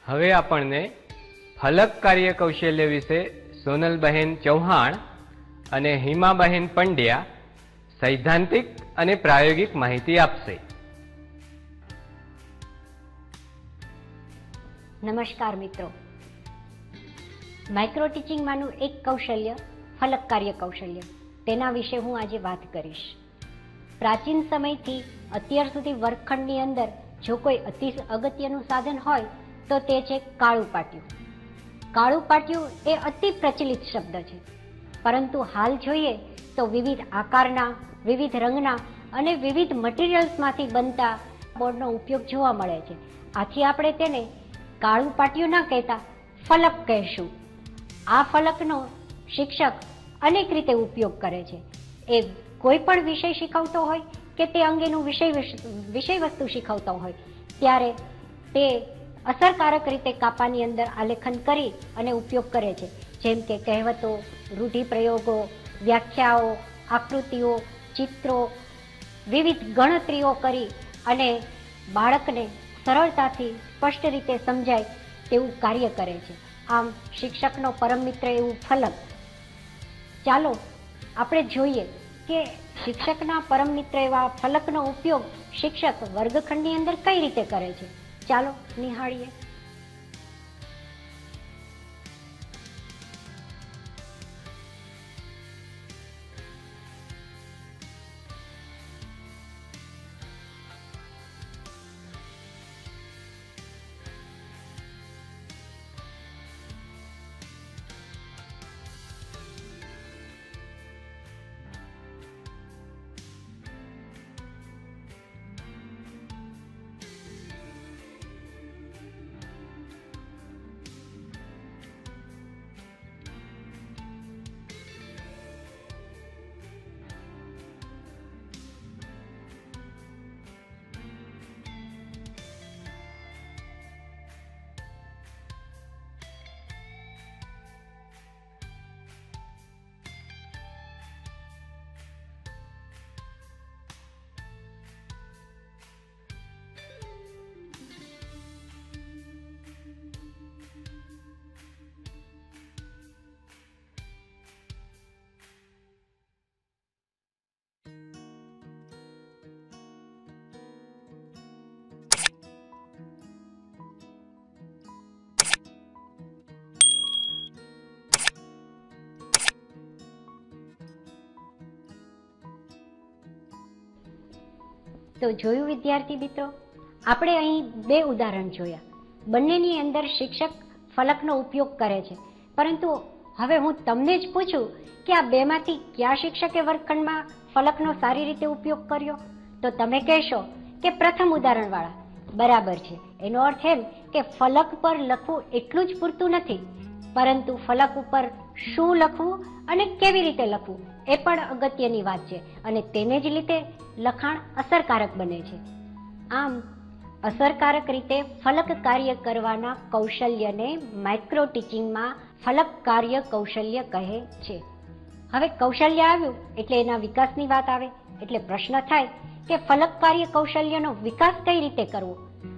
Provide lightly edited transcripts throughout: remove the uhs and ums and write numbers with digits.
હવે આપણને ફલક કાર્ય કૌશલ્ય વિશે સોનલબહેન ચૌહાણ અને હિમાબહેન પંડ્યા સૈદ્ધાંતિક અને પ્રાયોગિક માહિતી આપશે. નમસ્કાર મિત્રો, માઇક્રો ટીચિંગમાંનું એક કૌશલ્ય ફલક કાર્ય કૌશલ્ય, તેના વિશે હું આજે વાત કરીશ. પ્રાચીન સમયથી અત્યાર સુધી વર્ગખંડની અંદર જો કોઈ અતિ અગત્યનું સાધન હોય તો તે છે કાળું પાટિયું. કાળું પાટિયું એ અતિ પ્રચલિત શબ્દ છે, પરંતુ હાલ જોઈએ તો વિવિધ આકારના, વિવિધ રંગના અને વિવિધ મટીરિયલ્સમાંથી બનતા બોર્ડનો ઉપયોગ જોવા મળે છે. આથી આપણે તેને કાળું પાટિયું ના કહેતા ફલક કહેશું. આ ફલકનો શિક્ષક અનેક રીતે ઉપયોગ કરે છે. એ કોઈ પણ વિષય શીખવતો હોય કે તે અંગેનું વિષય વસ્તુ શીખવતો હોય ત્યારે તે અસરકારક રીતે કાપાની અંદર આલેખન કરી અને ઉપયોગ કરે છે. જેમ કે કહેવતો, રૂઢિપ્રયોગો, વ્યાખ્યાઓ, આકૃતિઓ, ચિત્રો, વિવિધ ગણતરીઓ કરી અને બાળકને સરળતાથી સ્પષ્ટ રીતે સમજાય તેવું કાર્ય કરે છે. આમ શિક્ષકનો પરમ મિત્ર એવું ફલક. ચાલો આપણે જોઈએ કે શિક્ષકના પરમ મિત્ર એવા ફલકનો ઉપયોગ શિક્ષક વર્ગખંડની અંદર કઈ રીતે કરે છે. ચાલો નિહાળીએ. તો જોયું વિદ્યાર્થી મિત્રો, આપણે અહીં બે ઉદાહરણ જોયા. બંનેની અંદર શિક્ષક ફલકનો ઉપયોગ કરે છે, પરંતુ હવે હું તમને જ પૂછું કે આ બેમાંથી કયા શિક્ષકે વર્ગખંડમાં ફલકનો સારી રીતે ઉપયોગ કર્યો? તો તમે કહેશો કે પ્રથમ ઉદાહરણવાળા. બરાબર છે. એનો અર્થ એમ કે ફલક પર લખવું એટલું જ પૂરતું નથી, પરંતુ ફલક ઉપર શું લખવું અને કેવી રીતે લખવું એ પણ અગત્યની વાત છે, અને તેને જ લીધે લખાણ અસરકારક બને છે. આમ અસરકારક રીતે ફલક કાર્ય કરવાના કૌશલ્યને માઇક્રો ટીચિંગમાં ફલક કાર્ય કૌશલ્ય કહે છે. હવે કૌશલ્ય આવ્યું એટલે એના વિકાસની વાત આવે, એટલે પ્રશ્ન થાય કે ફલક કાર્ય કૌશલ્યનો વિકાસ કઈ રીતે કરવો?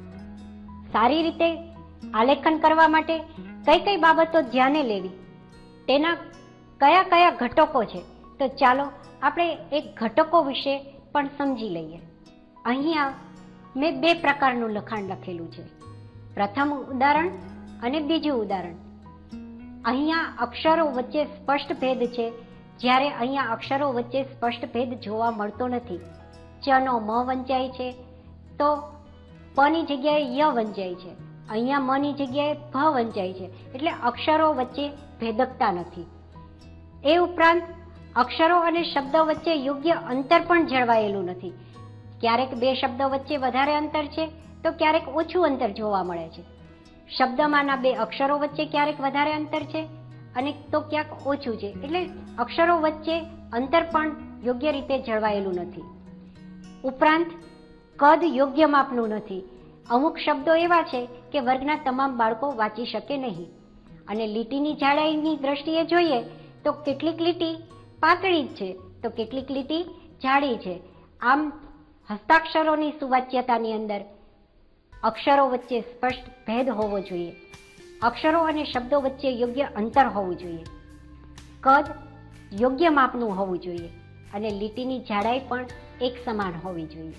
સારી રીતે આલેખન કરવા માટે કઈ કઈ બાબતો ધ્યાને લેવી, તેના કયા કયા ઘટકો છે? તો ચાલો આપણે એક ઘટકો વિશે પણ સમજી લઈએ. અહીંયા મેં બે પ્રકારનું લખાણ લખેલું છે. પ્રથમ ઉદાહરણ અને બીજું ઉદાહરણ. અહીંયા અક્ષરો વચ્ચે સ્પષ્ટ ભેદ છે, જ્યારે અહીંયા અક્ષરો વચ્ચે સ્પષ્ટ ભેદ જોવા મળતો નથી. ચનો મ વંચાય છે, તો પની જગ્યાએ ય વંચાય છે. અહીંયા મની જગ્યાએ ભ વંચાય છે, એટલે અક્ષરો વચ્ચે ભેદકતા નથી. એ ઉપરાંત અક્ષરો અને શબ્દો વચ્ચે યોગ્ય અંતર પણ જળવાયેલું નથી. ક્યારેક બે શબ્દો વચ્ચે વધારે અંતર છે તો ક્યારેક ઓછું અંતર જોવા મળે છે. શબ્દમાંના બે અક્ષરો વચ્ચે ક્યારેક વધારે અંતર છે અને તો ક્યાંક ઓછું છે, એટલે અક્ષરો વચ્ચે અંતર પણ યોગ્ય રીતે જળવાયેલું નથી. ઉપરાંત કદ યોગ્ય માપનું નથી. અમુક શબ્દો એવા છે કે વર્ગના તમામ બાળકો વાંચી શકે નહીં. અને લીટીની જાડાઈની દ્રષ્ટિએ જોઈએ તો કેટલીક લીટી પાતળી જ છે તો કેટલીક લીટી જાડી છે. આમ હસ્તાક્ષરોની સુવાચ્યતાની અંદર અક્ષરો વચ્ચે સ્પષ્ટ ભેદ હોવો જોઈએ. અક્ષરો અને શબ્દો વચ્ચે યોગ્ય અંતર હોવું જોઈએ. કદ યોગ્ય માપનું હોવું જોઈએ અને લીટીની જાડાઈ પણ એક સમાન હોવી જોઈએ.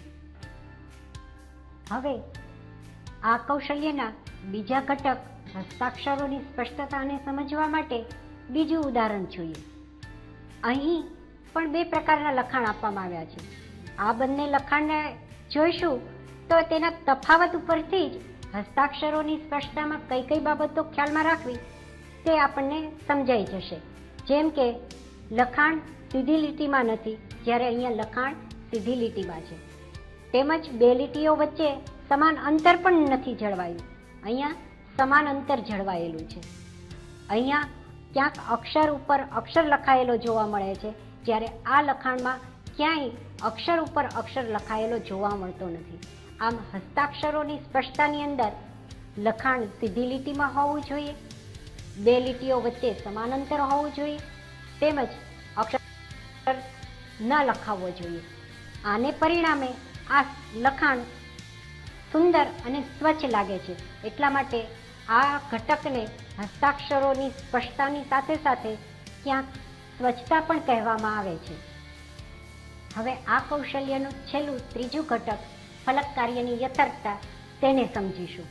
હવે આ કૌશલ્યના બીજા ઘટક હસ્તાક્ષરોની સ્પષ્ટતાને સમજવા માટે બીજું ઉદાહરણ જોઈએ. અહીં પણ બે પ્રકારના લખાણ આપવામાં આવ્યા છે. આ બંને લખાણને જોઈશું તો તેના તફાવત ઉપરથી જ હસ્તાક્ષરોની સ્પષ્ટતામાં કઈ કઈ બાબતો ખ્યાલમાં રાખવી તે આપણને સમજાઈ જશે. જેમ કે લખાણ સીધી લીટીમાં નથી, જ્યારે અહીંયા લખાણ સીધી લીટીમાં છે. તેમજ બે લીટીઓ વચ્ચે સમાન અંતર પણ નથી જળવાયું, અહીંયા સમાન અંતર જળવાયેલું છે. અહીંયા ક્યાંક અક્ષર ઉપર અક્ષર લખાયેલો જોવા મળે છે, જ્યારે આ લખાણમાં ક્યાંય અક્ષર ઉપર અક્ષર લખાયેલો જોવા મળતો નથી. આમ હસ્તાક્ષરોની સ્પષ્ટતાની અંદર લખાણ સીધી લીટીમાં હોવું જોઈએ, બે લીટીઓ વચ્ચે સમાન અંતર હોવું જોઈએ, તેમજ અક્ષર ન લખાવવો જોઈએ. આને પરિણામે આ લખાણ સુંદર અને સ્વચ્છ લાગે છે. એટલા માટે આ ઘટકને હસ્તાક્ષરોની સ્પષ્ટતાની સાથે સાથે ક્યાંક સ્વચ્છતા પણ કહેવામાં આવે છે. હવે આ કૌશલ્યનું છેલ્લું ત્રીજું ઘટક ફલક કાર્યની યથાર્થતા, તેને સમજીશું.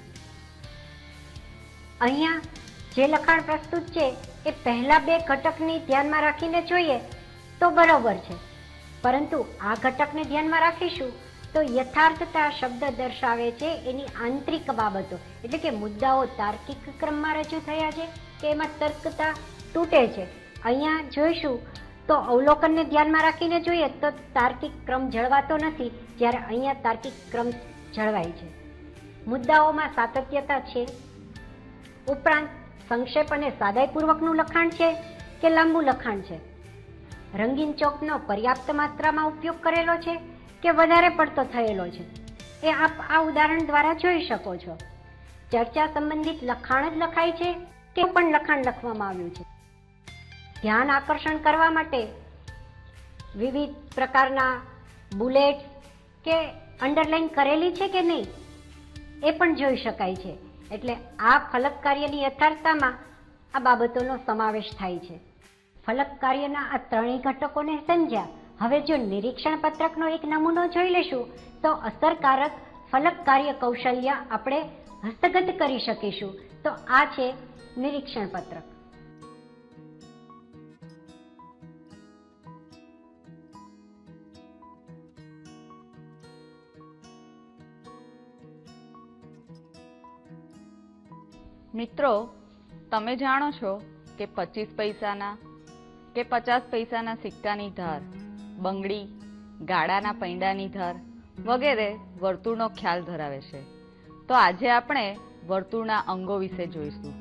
અહીંયા જે લખાણ પ્રસ્તુત છે એ પહેલા બે ઘટકને ધ્યાનમાં રાખીને જોઈએ તો બરોબર છે, પરંતુ આ ઘટકને ધ્યાનમાં રાખીશું તો યથાર્થતા શબ્દ દર્શાવે છે એની આંતરિક બાબતો, એટલે કે મુદ્દાઓ તાર્કિક ક્રમમાં રજૂ થયા છે કે એમાં તર્કતા તૂટે છે. અહીંયા જોઈશું તો અવલોકનને ધ્યાનમાં રાખીને જોઈએ તો તાર્કિક ક્રમ જળવાતો નથી, જ્યારે અહીંયા તાર્કિક ક્રમ જળવાય છે. મુદ્દાઓમાં સાતત્યતા છે. ઉપરાંત સંક્ષેપ અને સાદાઈપૂર્વકનું લખાણ છે કે લાંબુ લખાણ છે. રંગીન ચોકનો પર્યાપ્ત માત્રામાં ઉપયોગ કરેલો છે કે વધારે પડતો થયેલો છે, એ આપ આ ઉદાહરણ દ્વારા જોઈ શકો છો. ચર્ચા સંબંધિત લખાણ જ લખાય છે કે પણ લખાણ લખવામાં આવ્યું છે. ધ્યાન આકર્ષણ કરવા માટે વિવિધ પ્રકારના બુલેટ કે અંડરલાઈન કરેલી છે કે નહીં એ પણ જોઈ શકાય છે. એટલે આ ફલક કાર્યની યથાર્થતામાં આ બાબતોનો સમાવેશ થાય છે. ફલક કાર્યના આ ત્રણેય ઘટકોને સમજ્યા. હવે જો નિરીક્ષણ પત્રકનો એક નમૂનો જોઈ લેશું તો અસરકારક ફલક કાર્ય કૌશલ્ય આપણે હસ્તગત કરી શકીશું. તો આ છે નિરીક્ષણ પત્રક. મિત્રો, તમે જાણો છો કે 25 પૈસાના કે 50 પૈસાના સિક્કાની ધાર, બંગડી, ગાડાના પૈંડાની ધાર વગેરે વર્તુળનો ખ્યાલ ધરાવે છે. તો આજે આપણે વર્તુળના અંગો વિશે જોઈશું.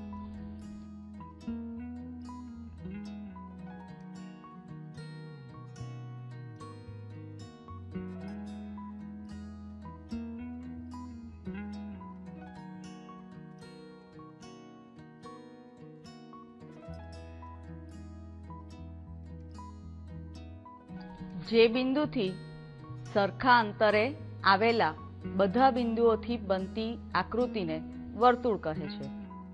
જે બિંદુથી સરખા અંતરે આવેલા બધા બિંદુઓથી બનતી આકૃતિને વર્તુળ કહે છે.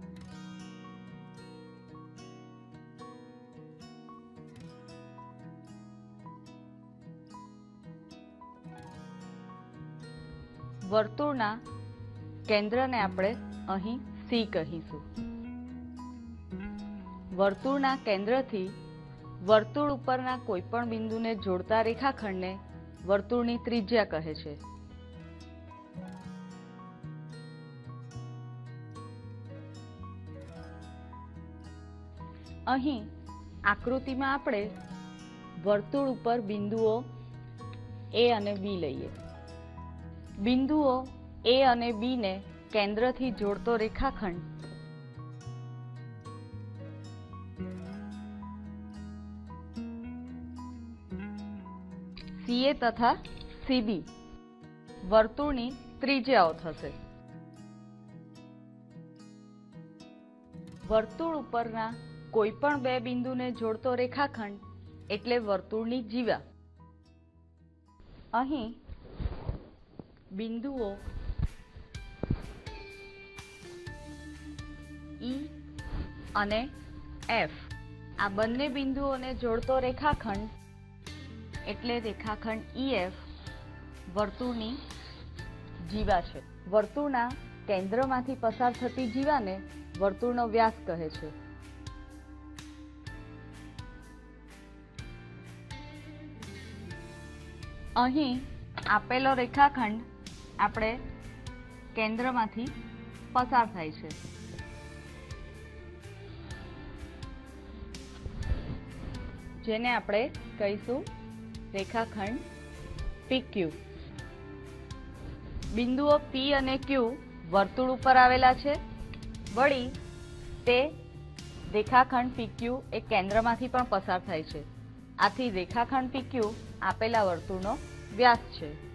વર્તુળના કેન્દ્રને આપણે અહીં સી કહીશું. વર્તુળના કેન્દ્રથી વર્તુળ ઉપરના કોઈ પણ બિંદુને જોડતા રેખાખંડને વર્તુળની ત્રિજ્યા કહે છે. અહીં આકૃતિમાં આપણે વર્તુળ ઉપર બિંદુઓ એ અને બી લઈએ. બિંદુઓ એ અને બી ને કેન્દ્રથી જોડતો રેખાખંડ સીએ તથા સીબી વર્તુળની ત્રિજ્યાઓ થશે. વર્તુળ ઉપરના કોઈ પણ બે બિંદુને જોડતો રેખાખંડ એટલે વર્તુળની જીવા. અહીં બિંદુઓ ઈ અને એફ આ બંને બિંદુઓને જોડતો રેખાખંડ એટલે રેખાખંડ EF વર્તુળની જીવા છે. વર્તુળના કેન્દ્રમાંથી પસાર થતી જીવાને વર્તુળનો વ્યાસ કહે છે. અહીં આપેલો રેખાખંડ આપણે કેન્દ્રમાંથી પસાર થાય છે. જેને આપણે કહીશું રેખાખંડ PQ. બિંદુઓ P અને Q વર્તુળ ઉપર આવેલા છે. વળી તે રેખાખંડ PQ એ કેન્દ્રમાંથી પણ પસાર થાય છે. આથી રેખાખંડ PQ આપેલા વર્તુળનો વ્યાસ છે.